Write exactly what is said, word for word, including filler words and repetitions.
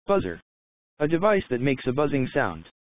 Buzzer. A device that makes a buzzing sound.